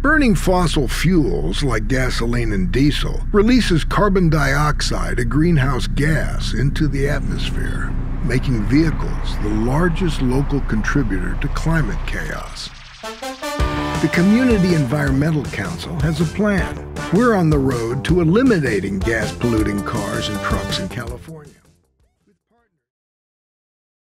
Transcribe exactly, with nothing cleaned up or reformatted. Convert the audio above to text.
Burning fossil fuels like gasoline and diesel releases carbon dioxide, a greenhouse gas, into the atmosphere, making vehicles the largest local contributor to climate chaos. The Community Environmental Council has a plan. We're on the road to eliminating gas-polluting cars and trucks in California.